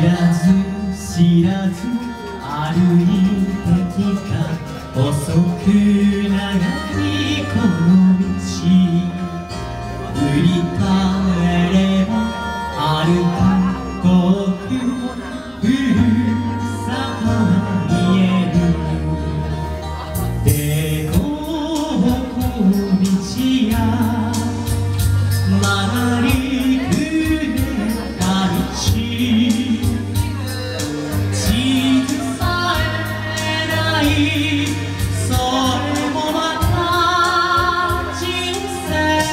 らず知らず歩いてきた遅く長いこの道振り返れば遥か遠くふるさとが見えるでこぼこ道や曲がりくねった道地図さえないそれもまた人生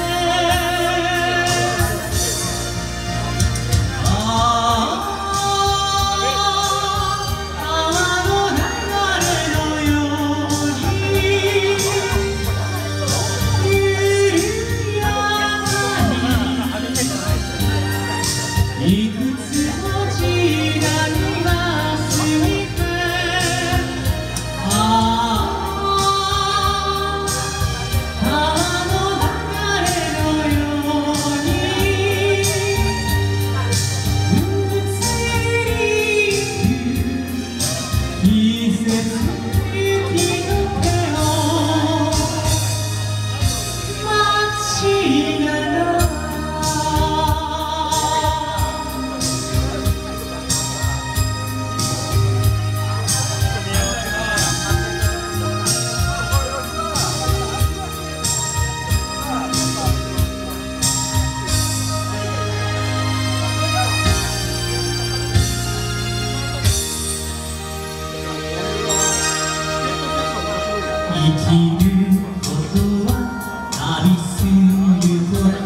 いくつの時代が過ぎて川の流れのように移りゆく季節息の手を待ちながら生きることは旅すること